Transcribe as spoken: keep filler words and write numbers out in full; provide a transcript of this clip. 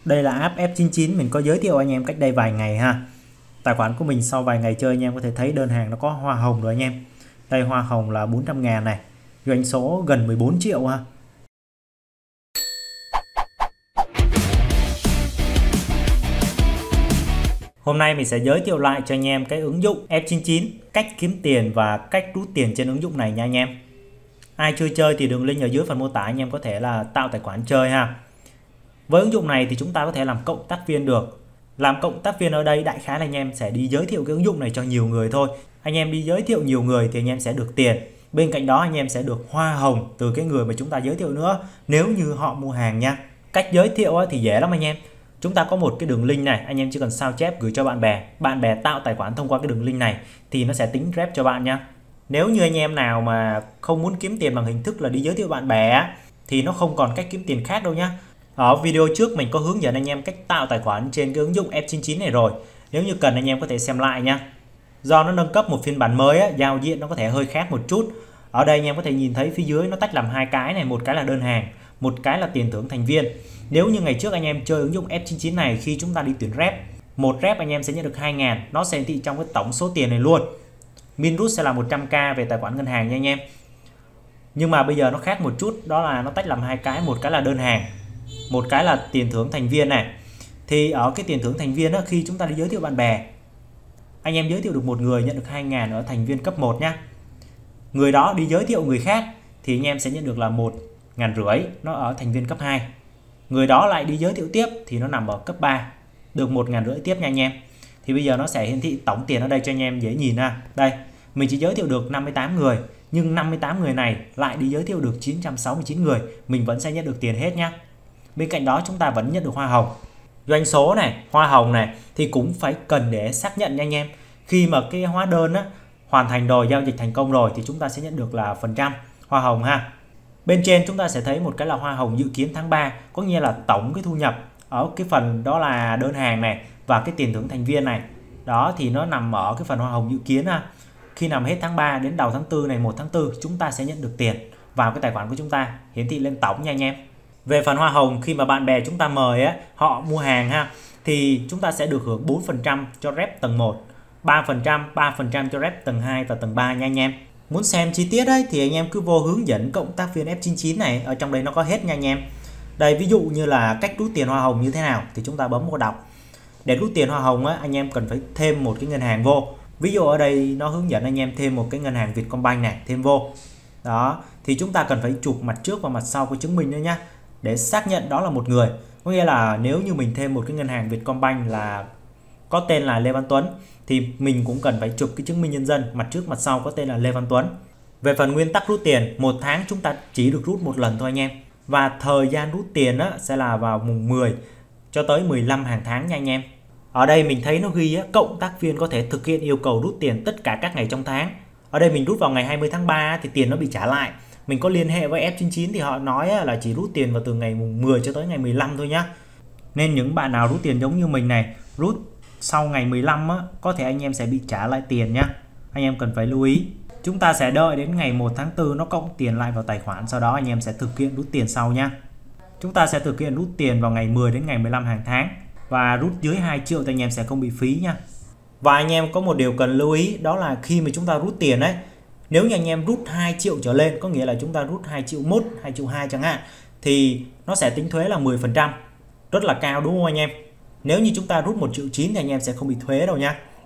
Đây là app F chín chín mình có giới thiệu anh em cách đây vài ngày ha. Tài khoản của mình sau vài ngày chơi anh em có thể thấy đơn hàng nó có hoa hồng rồi anh em. Đây hoa hồng là bốn trăm ngàn này, doanh số gần mười bốn triệu ha. Hôm nay mình sẽ giới thiệu lại cho anh em cái ứng dụng F chín chín, cách kiếm tiền và cách rút tiền trên ứng dụng này nha anh em. Ai chưa chơi thì đường link ở dưới phần mô tả anh em có thể là tạo tài khoản chơi ha. Với ứng dụng này thì chúng ta có thể làm cộng tác viên được. Làm cộng tác viên ở đây đại khái là anh em sẽ đi giới thiệu cái ứng dụng này cho nhiều người thôi. Anh em đi giới thiệu nhiều người thì anh em sẽ được tiền. Bên cạnh đó anh em sẽ được hoa hồng từ cái người mà chúng ta giới thiệu nữa, nếu như họ mua hàng nha. Cách giới thiệu thì dễ lắm anh em. Chúng ta có một cái đường link này, anh em chỉ cần sao chép gửi cho bạn bè. Bạn bè tạo tài khoản thông qua cái đường link này thì nó sẽ tính rep cho bạn nha. Nếu như anh em nào mà không muốn kiếm tiền bằng hình thức là đi giới thiệu bạn bè thì nó không còn cách kiếm tiền khác đâu nhá. Ở video trước mình có hướng dẫn anh em cách tạo tài khoản trên cái ứng dụng F chín chín này rồi. Nếu như cần anh em có thể xem lại nha. Do nó nâng cấp một phiên bản mới á, giao diện nó có thể hơi khác một chút. Ở đây anh em có thể nhìn thấy phía dưới nó tách làm hai cái này, một cái là đơn hàng, một cái là tiền thưởng thành viên. Nếu như ngày trước anh em chơi ứng dụng F chín chín này, khi chúng ta đi tuyển rep, một rep anh em sẽ nhận được hai ngàn, nó sẽ hiển thị trong cái tổng số tiền này luôn. Min rút sẽ là một trăm k về tài khoản ngân hàng nha anh em. Nhưng mà bây giờ nó khác một chút, đó là nó tách làm hai cái, một cái là đơn hàng, một cái là tiền thưởng thành viên này. Thì ở cái tiền thưởng thành viên đó, khi chúng ta đi giới thiệu bạn bè, anh em giới thiệu được một người nhận được hai ngàn ở thành viên cấp một nhá. Người đó đi giới thiệu người khác thì anh em sẽ nhận được là một ngàn rưỡi, nó ở thành viên cấp hai. Người đó lại đi giới thiệu tiếp thì nó nằm ở cấp ba, được một ngàn rưỡi tiếp nha anh em. Thì bây giờ nó sẽ hiển thị tổng tiền ở đây cho anh em dễ nhìn ha. Đây, mình chỉ giới thiệu được năm mươi tám người, nhưng năm mươi tám người này lại đi giới thiệu được chín trăm sáu mươi chín người, mình vẫn sẽ nhận được tiền hết nhá. Bên cạnh đó chúng ta vẫn nhận được hoa hồng. Doanh số này, hoa hồng này thì cũng phải cần để xác nhận nha anh em. Khi mà cái hóa đơn á, hoàn thành rồi, giao dịch thành công rồi thì chúng ta sẽ nhận được là phần trăm hoa hồng ha. Bên trên chúng ta sẽ thấy một cái là hoa hồng dự kiến tháng ba, có nghĩa là tổng cái thu nhập ở cái phần đó là đơn hàng này và cái tiền thưởng thành viên này. Đó thì nó nằm ở cái phần hoa hồng dự kiến ha. Khi nằm hết tháng ba đến đầu tháng tư này, một tháng tư chúng ta sẽ nhận được tiền vào cái tài khoản của chúng ta, hiển thị lên tổng nha anh em. Về phần hoa hồng, khi mà bạn bè chúng ta mời á, họ mua hàng ha, thì chúng ta sẽ được hưởng bốn phần trăm cho rep tầng một, ba phần trăm, ba phần trăm cho rep tầng hai và tầng ba nha anh em. Muốn xem chi tiết ấy thì anh em cứ vô hướng dẫn cộng tác viên F chín chín này, ở trong đây nó có hết nha anh em. Đây ví dụ như là cách rút tiền hoa hồng như thế nào thì chúng ta bấm vào đọc. Để rút tiền hoa hồng á, anh em cần phải thêm một cái ngân hàng vô. Ví dụ ở đây nó hướng dẫn anh em thêm một cái ngân hàng Vietcombank này, thêm vô. Đó, thì chúng ta cần phải chụp mặt trước và mặt sau của chứng minh nữa nhá, để xác nhận đó là một người. Có nghĩa là nếu như mình thêm một cái ngân hàng Vietcombank là có tên là Lê Văn Tuấn thì mình cũng cần phải chụp cái chứng minh nhân dân mặt trước mặt sau có tên là Lê Văn Tuấn. Về phần nguyên tắc rút tiền, một tháng chúng ta chỉ được rút một lần thôi anh em. Và thời gian rút tiền á, sẽ là vào mùng mười cho tới mười lăm hàng tháng nha anh em. Ở đây mình thấy nó ghi á, cộng tác viên có thể thực hiện yêu cầu rút tiền tất cả các ngày trong tháng. Ở đây mình rút vào ngày hai mươi tháng ba thì tiền nó bị trả lại. Mình có liên hệ với F chín chín thì họ nói là chỉ rút tiền vào từ ngày mùng mười cho tới ngày mười lăm thôi nhá. Nên những bạn nào rút tiền giống như mình này, rút sau ngày mười lăm á, có thể anh em sẽ bị trả lại tiền nhá. Anh em cần phải lưu ý. Chúng ta sẽ đợi đến ngày một tháng tư nó cộng tiền lại vào tài khoản, sau đó anh em sẽ thực hiện rút tiền sau nhá. Chúng ta sẽ thực hiện rút tiền vào ngày mười đến ngày mười lăm hàng tháng, và rút dưới hai triệu thì anh em sẽ không bị phí nha. Và anh em có một điều cần lưu ý, đó là khi mà chúng ta rút tiền ấy, nếu như anh em rút hai triệu trở lên, có nghĩa là chúng ta rút hai triệu một, hai triệu hai chẳng hạn, thì nó sẽ tính thuế là mười phần trăm. Rất là cao đúng không anh em? Nếu như chúng ta rút một triệu chín thì anh em sẽ không bị thuế đâu nha.